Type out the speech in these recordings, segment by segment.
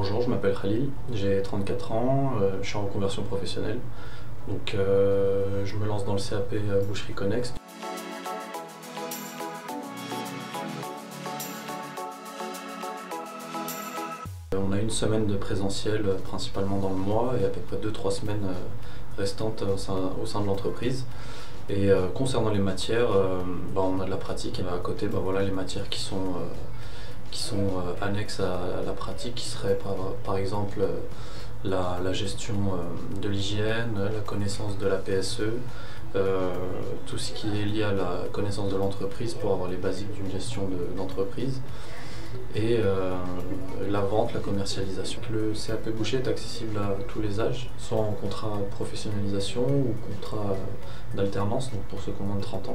Bonjour, je m'appelle Khalil, j'ai 34 ans, je suis en reconversion professionnelle. Donc je me lance dans le CAP Boucherie Connex. On a une semaine de présentiel principalement dans le mois et à peu près 2-3 semaines restantes au sein de l'entreprise. Et concernant les matières, on a de la pratique et à côté voilà, les matières qui sont annexes à la pratique, qui seraient par exemple la gestion de l'hygiène, la connaissance de la PSE, tout ce qui est lié à la connaissance de l'entreprise pour avoir les basiques d'une gestion d'entreprise, et la vente, la commercialisation. Le CAP Boucher est accessible à tous les âges, soit en contrat de professionnalisation ou contrat d'alternance, donc pour ceux qui ont moins de 30 ans.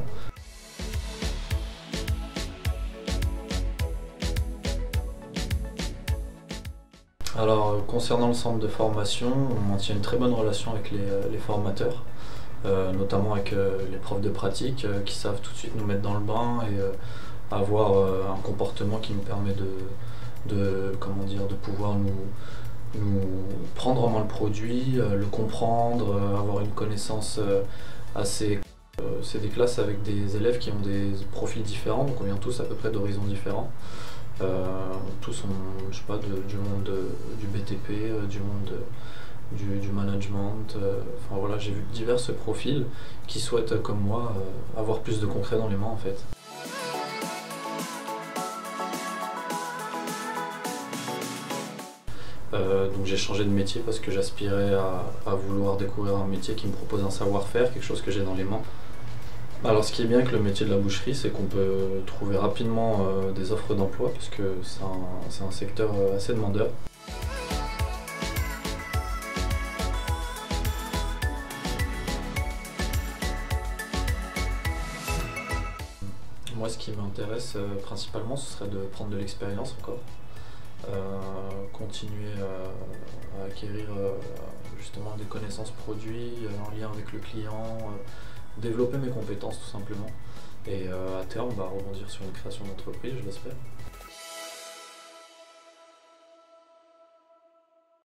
Alors, concernant le centre de formation, on maintient une très bonne relation avec les formateurs, notamment avec les profs de pratique qui savent tout de suite nous mettre dans le bain et avoir un comportement qui nous permet de pouvoir nous prendre en main le produit, le comprendre, avoir une connaissance assez... C'est des classes avec des élèves qui ont des profils différents, donc on vient tous à peu près d'horizons différents. Tous ont, je sais pas, du monde du BTP, du monde du management. Enfin voilà, j'ai vu divers profils qui souhaitent, comme moi, avoir plus de concret dans les mains en fait. Donc j'ai changé de métier parce que j'aspirais à vouloir découvrir un métier qui me propose un savoir-faire, quelque chose que j'ai dans les mains. Alors ce qui est bien avec le métier de la boucherie, c'est qu'on peut trouver rapidement des offres d'emploi parce que c'est un secteur assez demandeur. Moi ce qui m'intéresse principalement, ce serait de prendre de l'expérience encore. Continuer à acquérir justement des connaissances produits en lien avec le client, développer mes compétences tout simplement et à terme rebondir sur une création d'entreprise, je l'espère.